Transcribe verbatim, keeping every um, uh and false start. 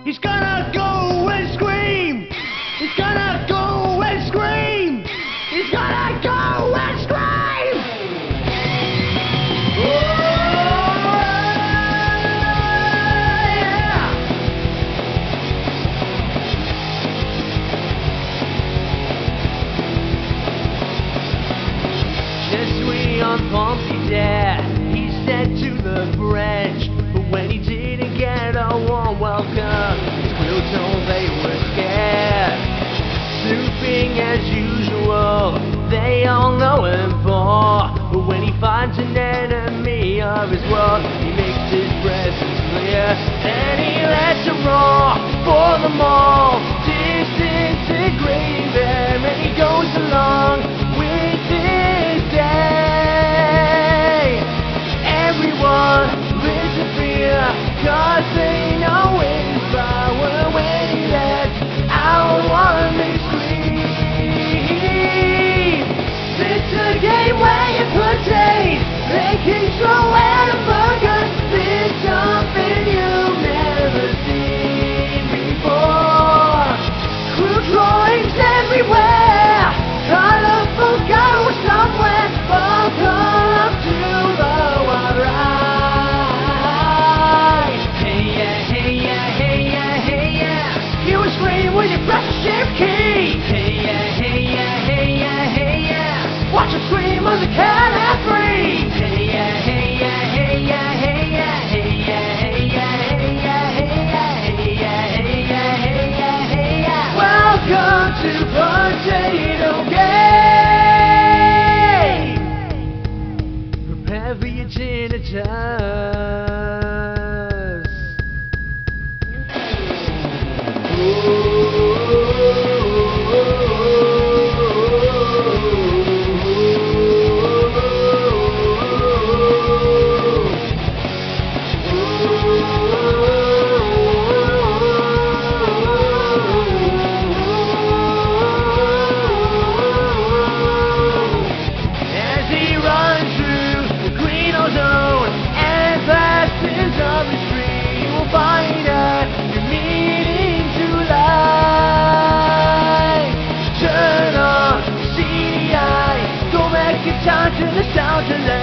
He's gonna go and scream. He's gonna go and scream. He's gonna go and scream. Oh, yeah. Je suis un pompier there, he said to the French. But when he didn't get a warm welcome, his crew told they were scared. Snooping as usual, they all know him for. But when he finds an enemy of his world, he makes his presence clear. And he lets them roar for them all, disintegrating them. And he goes along with this day. Everyone lives in fear, cause they know his power when he lets out one big scream. It's a game where you play, making slow and a burger. There's something you've never seen before. Crew drawings everywhere, colorful ghosts somewhere, all call up to the wild ride. Hey yeah, hey yeah, hey yeah, hey yeah, you will scream when you press the shift key. Hey yeah, hey yeah, hey yeah, hey yeah, watch him scream on the count of three. Hey yeah, hey yeah, hey yeah, hey yeah, hey yeah, hey yeah, hey yeah, hey yeah, hey yeah, hey yeah, hey yeah, hey yeah. Welcome to Potato Game. Prepare for your tinnitus. Time to the sound to